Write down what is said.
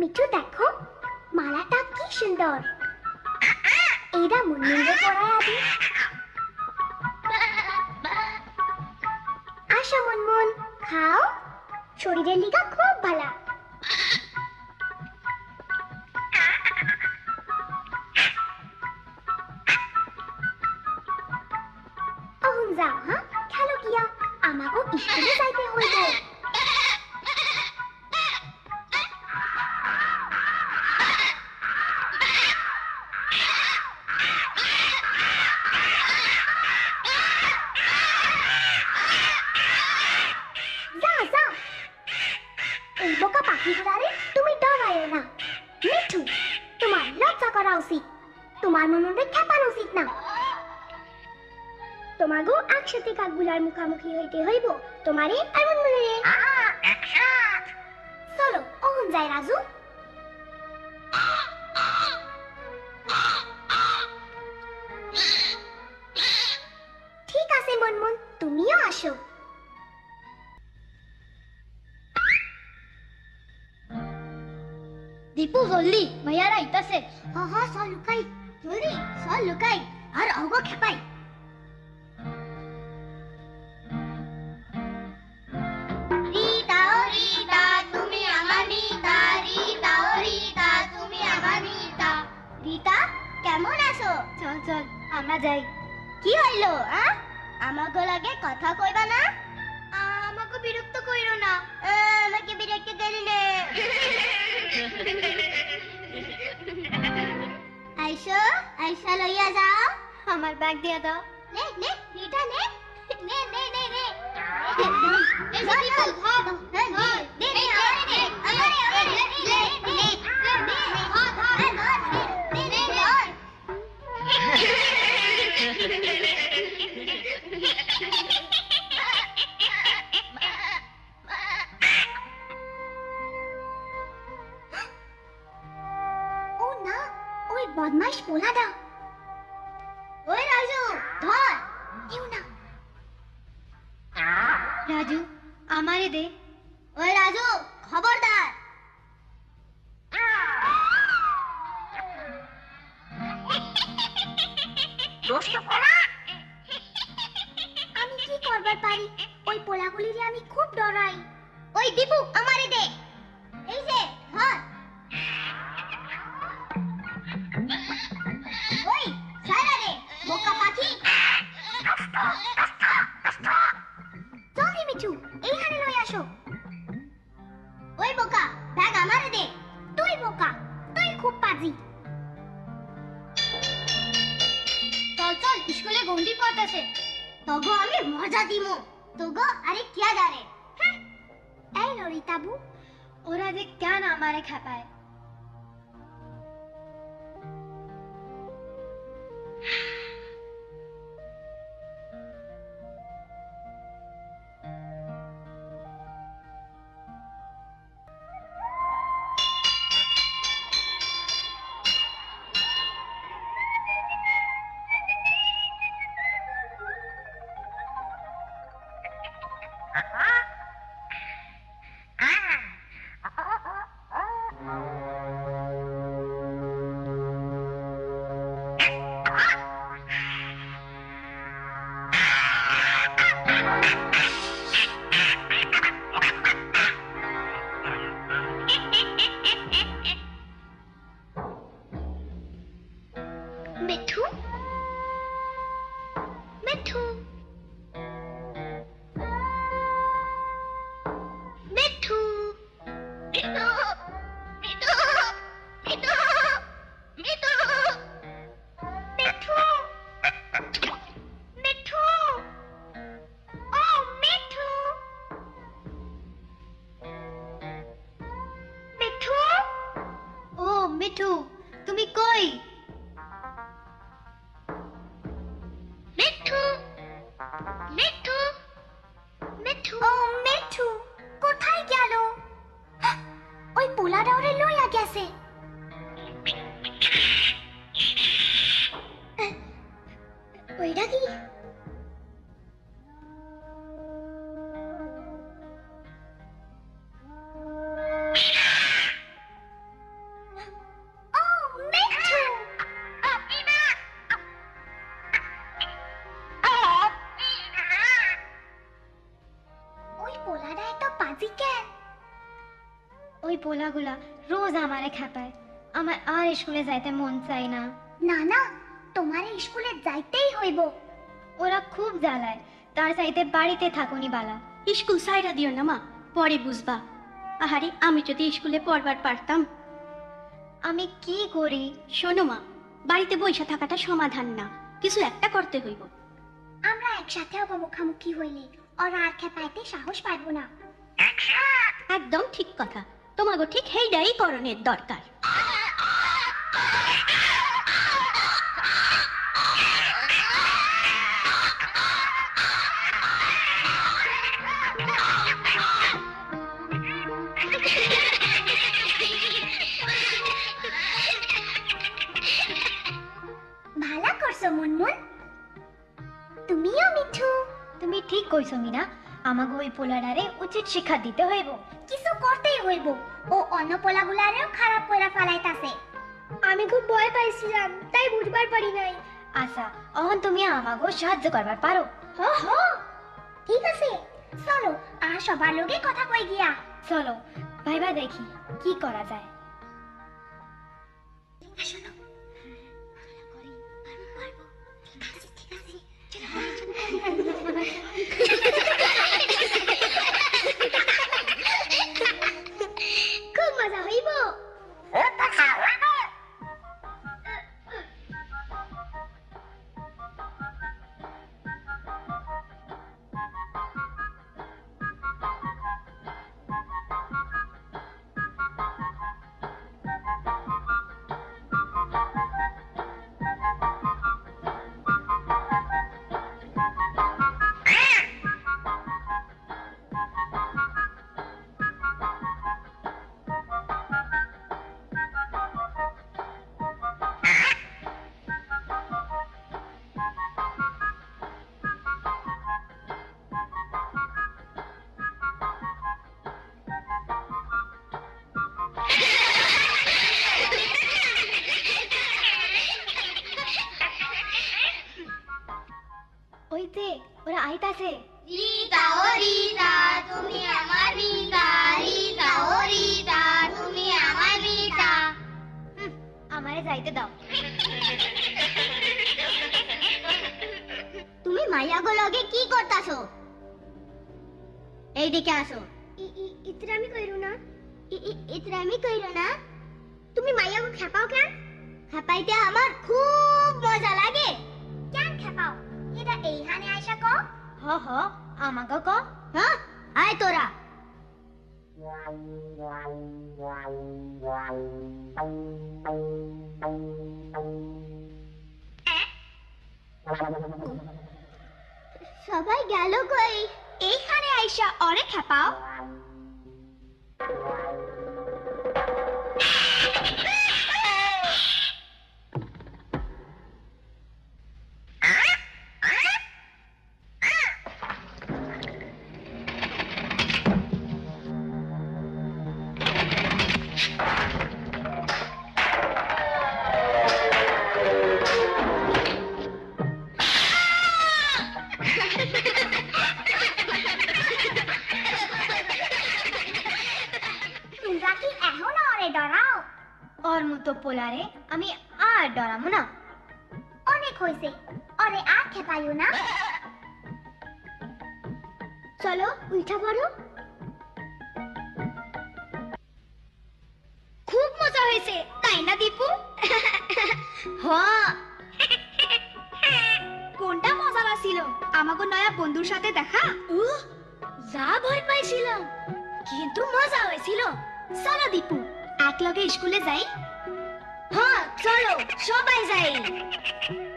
মিঠু দেখো মালাটা কি সুন্দর। এইটা মুনমুনকে পরায় আদি। আসো মুনমুন খাও, শরীরের লিগা খুব ভালো। অহন যাও হ্যাঁ, খেলো গিয়া, আমাকে স্কুলে যাইতে হইব। এই বোকা পাখিগুলারে তুমি ডরাইও না। মিঠু, তোমার লজ্জা করা উচিত, তোমার মনকে খেপানো উচিত না। তোমাগো একসাথে কাকগুলার মুখামুখি হইতে হইব, তোমারে আর মুনমুনেরে। চলো অহন যাই রাজু। ঠিক আছে মুনমুন, তুমিও আসো। দীপু জলদি, মাইয়ারা আইতাছে। হ চল লুকাই, জলদি চল লুকাই আর অগো খেপাই। রিতা ও রিতা তুমি আমার রিতা, রিতা ও রিতা তুমি আমার রিতা। রিতা কেমন আছো? চল চল আমরা যাই। কি হইলো আমাকে লাগে কথা কইবা না? আমাকে বিরক্ত কইরো না। আমাকে বিরক্ত করিলে আইসো আইসা লইয়া যাও। আমার ব্যাগ দিয়া দাও। নে নে রিতা নে নে নে নে নে এই যে দীপু ধর দে দে দে আমারে আমারে লে লে ধর ধর দে দে ধর। ও না, ওই বদমাইশ পোলাটা। ওই রাজু ধর। কেউ না। রাজু আমারে দে। ওই রাজু খবরদার। আমি কি করবার পারি, ওই পোলাগুলিরে আমি খুব ডরাই। ওই দীপু আমারে দে। এই যে ধর। ওই সারা রে বোকা পাখি। জলদি মিঠু, এইখানে লই আসো। ওই বোকা ব্যাগ আমারে দে। তুই বোকা, তুই খুব পাজি। চল চল স্কুলে গন্ডি পড়তাছে। তগো আমি মজা দিমু। তগো আরে কিয়া জানে। এই লরিতাবু, ওরা যে কেন আমারে খেপায়। মিঠু মিঠু মিঠু মিঠু মিঠু মিঠু মিঠু মিঠু মিঠু ও মিঠু মিঠু ও মিঠু তুমি কই? মিঠু মিঠু মিঠু ও মিঠু কোথায় গেল? ওই পোলাটা ওরে লইয়া গেছে। ওইটা কি? ওই পোলাগুলা রোজ আমারে খেপায়, আমার আর স্কুলে যাইতে মন চাই না। না না, তোমার স্কুলে যাইতেই হইব। ওরা খুব জ্বালায়, তার চাইতে বাড়িতে থাকুনি বালা। স্কুল সাইরা দিও না মা, পরে বুঝবা। আহারে, আমি যদি স্কুলে পড়বার পারতাম। আমি কি করি? শোনো মা, বাড়িতে বইসা থাকাটা সমাধান না, কিছু একটা করতে হইব। আমরা একসাথে হব, মুখামুখি হইলে ওরা আর খেপাইতে সাহস পাইব না। একদম ঠিক কথা, তোমাকে ঠিক হেইডাই করণের দরকার। ভালো করছো মুনমুন, তুমিও মিঠু। তুমি ঠিক কইছো মিনা, আমাকে ওই পোলাডারে উচিত শিক্ষা দিতে হইব। কিছু করতেই হইব, ও অন্য পোলাগুলারেও খারাপ কইরা ফেলাইতাছে। আমি খুব ভয় পাইছিলাম, তাই বুঝবার পারি নাই। আচ্ছা, অহন তুমি আমাকে সাহায্য করবার পারো? হ হ, ঠিক আছে, চলো আর সবার লগে কথা কই গিয়া। চলো ভাইবা দেখি কি করা যায়। শোনো, খুব মজা হইব। ওইতে ওরা আইতাছে। রিতা ও রিতা তুমি আমার রিতা, রিতা ও রিতা তুমি আমার রিতা। আমারে যাইতে দাও। তুমি মাইয়াগো লগে কি করতাছো? এইদিকে আসো। ইতরামি কইরো না। ইতরামি কইরো না। তুমি মাইয়াগো খেপাও কেন? খাপাইতে আমার খুব মজা লাগে। কেন খেপাও? এটা এইখানে আইসা ক। হ হ, আমাকে ক। হ্যাঁ, আয় তোরা। সবাই গেল কই? এইখানে আইসা অরে খেপাও। তোমরা কি এখন অরে ডরাও? ওর মতো পোলারে আমি আর ডরামু না। অনেক হইছে, অরে আর খেপাইও না। চলো উঠা পড়ো। খুব মজা হয়েছে, তাই না দীপু? হ্যাঁ। কোনটা মজা লাগছিল? আমাকে নয়া বন্ধুর সাথে দেখা? যা ভয় পাইছিলাম, কিন্তু মজা হয়েছিল। চলো দীপু, একলগে স্কুলে যাই। হ্যাঁ চলো, সবাই যাই।